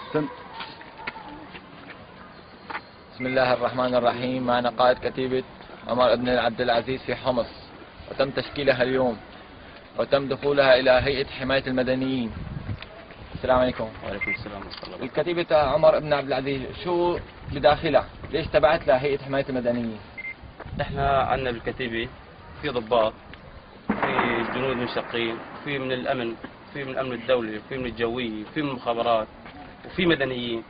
بسم الله الرحمن الرحيم. معنا قائد كتيبة عمر بن عبد العزيز في حمص، وتم تشكيلها اليوم وتم دخولها إلى هيئة حماية المدنيين. السلام عليكم. وعليكم السلام ورحمة الله. الكتيبة عمر بن عبد العزيز شو بداخلها؟ ليش تبعت لها هيئة حماية المدنيين؟ احنا عندنا بالكتيبة في ضباط، في جنود منشقين، في من الأمن، في من الأمن الدولي، في من الجوية، في من المخابرات، وفي مدنيين.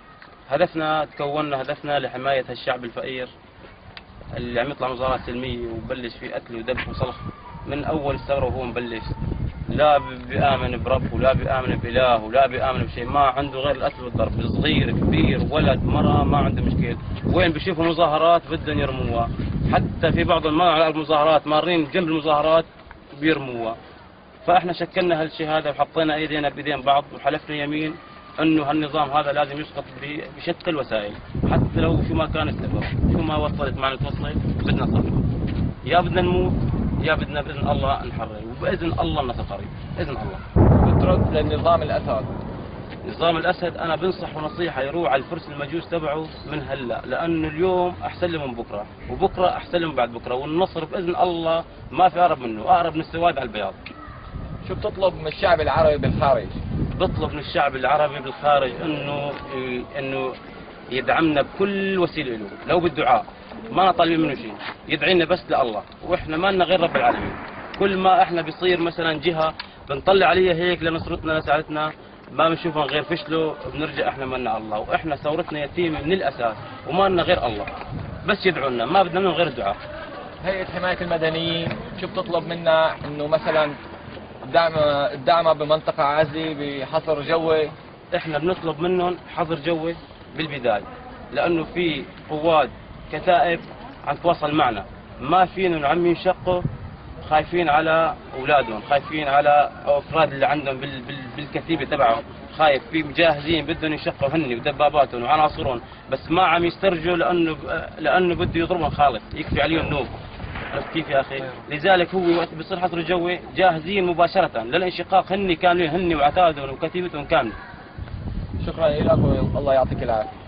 هدفنا لحماية هالشعب الفقير اللي عم يطلع مظاهرات سلمية وبلش في قتل وذبح وصلخ من أول الثورة وهو مبلش. لا بيآمن برب ولا بيآمن بإله ولا بيآمن بشيء، ما عنده غير القتل والضرب، صغير كبير ولد مرأة ما عنده مشكلة. وين بيشوفوا مظاهرات بدهم يرموها، حتى في بعض المظاهرات مارين جنب المظاهرات بيرموها. فاحنا شكلنا هالشيء هذا وحطينا ايدينا بايدين بعض وحلفنا يمين انه هالنظام هذا لازم يسقط بشتى الوسائل، حتى لو شو ما كان السبب، شو ما وصلت معنا توصل بدنا نصلح. يا بدنا نموت يا بدنا باذن الله نحرر، وباذن الله النصر قريب باذن الله. بترد للنظام الأسد. نظام الاسد انا بنصح نصيحه يروح على الفرس المجوس تبعه من هلا، لانه اليوم احسن له من بكره، وبكره احسن له من بعد بكره، والنصر باذن الله ما في اقرب منه، اقرب من السواد على البياض. شو بتطلب من الشعب العربي بالخارج؟ بطلب من الشعب العربي بالخارج انه يدعمنا بكل وسيله له، لو بالدعاء، ما طالبين منه شيء، يدعي لنا بس لله، واحنا ما لنا غير رب العالمين. كل ما احنا بيصير مثلا جهه بنطلع عليها هيك لنصرتنا لساعدتنا، ما بنشوفها غير فشله، بنرجع احنا منا الله، واحنا ثورتنا يتيمه من الاساس وما لنا غير الله، بس يدعوا لنا، ما بدنا منهم غير الدعاء. هيئة حماية المدنيين شو بتطلب منا؟ انه مثلا الدعم بمنطقة عازلة بحصر جوي. احنا بنطلب منهم حظر جوي بالبداية، لانه في قوات كتائب عم تواصل معنا، ما فينا عم ينشقوا، خايفين على اولادهم، خايفين على افراد اللي عندهم بالكتيبة تبعهم، خايف، في مجاهزين بدهم ينشقوا هن ودباباتهم وعناصرهم، بس ما عم يسترجوا لانه بده يضربهم خالص، يكفي عليهم نوب. عرفت كيف يا اخي؟ لذلك هو وقت بيصير حصر جوي جاهزين مباشرة للانشقاق، هن كاملين، هن وعتادهم وكتيبتهم كاملة. شكرا لك والله يعطيك العافية.